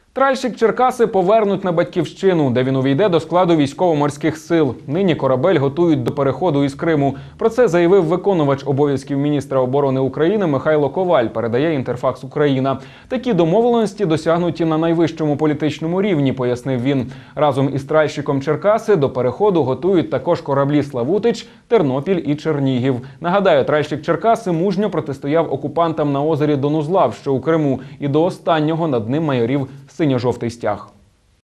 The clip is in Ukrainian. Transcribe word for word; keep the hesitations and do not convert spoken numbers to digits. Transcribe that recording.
Тральщик Черкаси повернуть на Батьківщину, де він увійде до складу військово-морських сил. Нині корабель готують до переходу із Криму. Про це заявив виконувач обов'язків міністра оборони України Михайло Коваль, передає Інтерфакс Україна. Такі домовленості досягнуті на найвищому політичному рівні, пояснив він. Разом із тральщиком Черкаси до переходу готують також кораблі «Славутич», «Тернопіль» і «Чернігів». Нагадаю, тральщик Черкаси мужньо протистояв окупантам на озері Донузлав, що у Криму, і до останнього над ним майорів синьо-жовтий стяг.